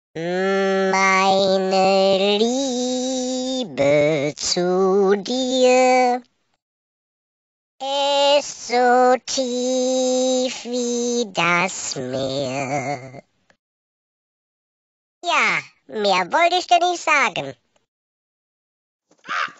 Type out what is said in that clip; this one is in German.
Meine Liebe zu dir ist so tief wie das Meer. Ja, mehr wollte ich dir nicht sagen.